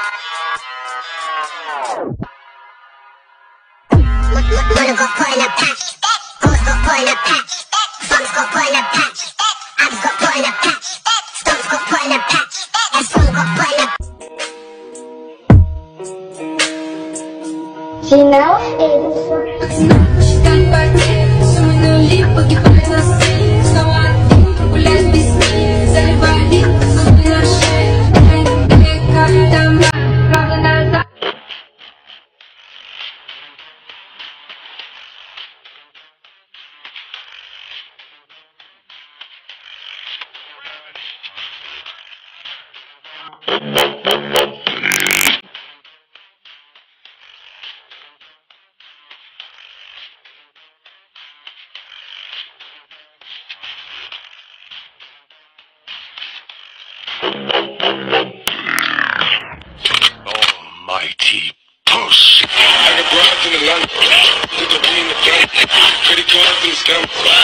Mondo go pour in a patch, hoes go pour in a patch, funks go pour in a patch, abs go pour in a patch, stunts go pour in a patch, and phone go pour in a patch. Final Stand by me, someone no leave, but you find us see. So I think, well, let's be seen. Everybody, something I share. And they cut down my rather than that. Almighty push. I got broads in Atlanta, put the beat in the front, credit cards in the scam.